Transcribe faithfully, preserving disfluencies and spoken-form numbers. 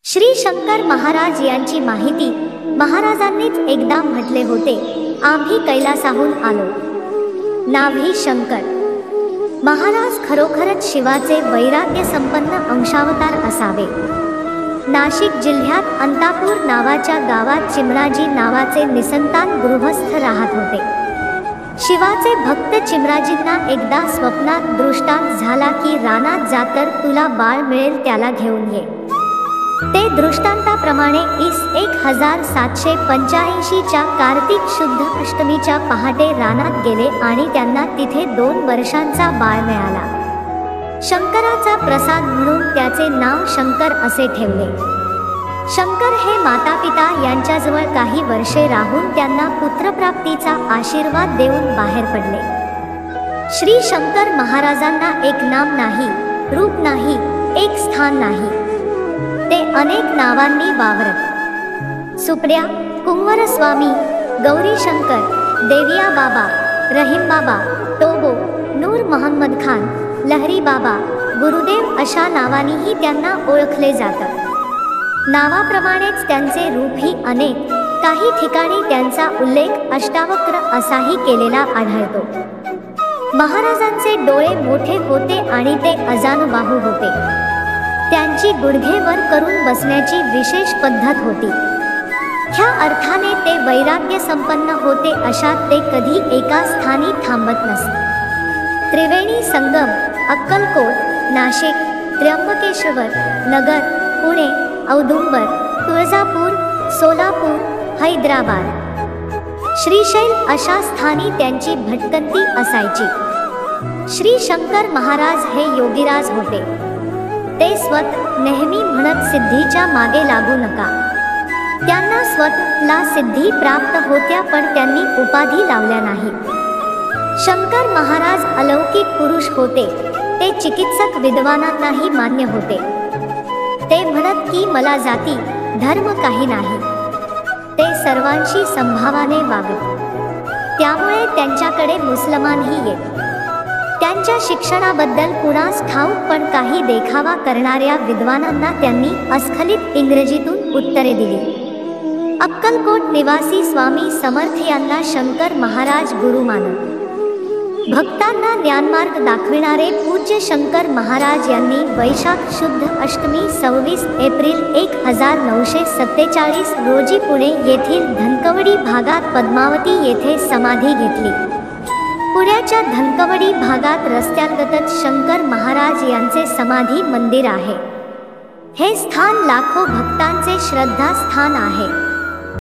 श्री शंकर महाराज यांची माहिती महाराजांनीच एकदा म्हटले होते, आम्ही कैलासाहून आलो, नावही शंकर. महाराज खरोखरच शिवाचे वैराग्य संपन्न अंशावतार असावे. नाशिक जिल्ह्यात अंतापूर नावाच्या गावात चिमणाजी नावाचे निसंतान गृहस्थ राहत होते. शिवाचे भक्त चिमणाजींना एकदा स्वप्नात दृष्टांत झाला की रानात जा तर तुला बाळ मिळेल, त्याला घेऊन ये. ते दृष्टांताप्रमाणे इस एक हजार सातशे पंच्याऐंशीच्या कार्तिक शुद्ध अष्टमीच्या पहाटे रानात गेले आणि त्यांना तिथे दोन वर्षांचा बाळ मिळाला. शंकराचा प्रसाद म्हणून त्याचे नाव शंकर असे ठेवले. शंकर हे मातापिता यांच्याजवळ काही वर्षे राहून त्यांना पुत्रप्राप्तीचा आशीर्वाद देऊन बाहेर पडले. श्री शंकर महाराजांना एक नाम नाही, रूप नाही, एक स्थान नाही, ते अनेक नावांनी वावरत. सुपड्या, कुंवरस्वामी, गौरी शंकर, देविया बाबा, रहीम बाबा, टोबो, नूर मोहम्मद खान, लहरी बाबा, गुरुदेव अशा नावांनीही त्यांना ओळखले जातं. नावाप्रमाणेच त्यांचे रूपही अनेक, काही ठिकाणी त्यांचा उल्लेख अष्टावक्र असाही केलेला आढळतो. महाराजांचे डोळे मोठे होते आणि ते अजानुबाहू होते. त्यांची गुडघे वर करून बसण्याची विशेष पद्धत होती. ह्या अर्थाने ते वैराग्य संपन्न होते, अशात ते कधी एका स्थानी थांबत नसत. त्रिवेणी संगम, अक्कलकोट, नाशिक, त्र्यंबकेश्वर, नगर, पुणे, औदुंबर, तुळजापूर, सोलापूर, हैदराबाद, श्रीशैल अशा स्थानी त्यांची भटकंती असायची. श्री शंकर महाराज हे योगीराज होते. ते स्वत नेहमी म्हणत सिद्धीच्या मागे लागू नका. त्यांना स्वतःला सिद्धी प्राप्त होत्या, पण त्यांनी उपाधी लावल्या नाही. शंकर महाराज अलौकिक पुरुष होते. ते चिकित्सक विद्वानांनाही मान्य होते. ते म्हणत की मला जाती धर्म काही नाही. ते सर्वांशी संभावाने वागत. त्यामुळे त्यांच्याकडे मुसलमानही येत. त्यांच्या शिक्षणाबद्दल कुणास ठाऊक, पण काही देखावा करणाऱ्या विद्वानांना त्यांनी अस्खलित इंग्रजीतून उत्तरे दिली. अक्कलकोट निवासी स्वामी समर्थ यांना शंकर महाराज गुरु मानत. भक्तांना ज्ञानमार्ग दाखविणारे पूज्य शंकर महाराज यांनी वैशाख शुद्ध अष्टमी सव्वीस एप्रिल एक हजार नऊशे सत्तेचाळीस रोजी पुणे येथील धनकवडी भागात पद्मावती येथे समाधी घेतली. पुण्याच्या धनकवडी भागात रस्त्यालगतच शंकर महाराज यांचे समाधी मंदिर आहे. हे स्थान लाखो भक्तांचे श्रद्धास्थान आहे.